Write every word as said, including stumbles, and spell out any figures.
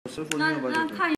师傅那六百九十。 那看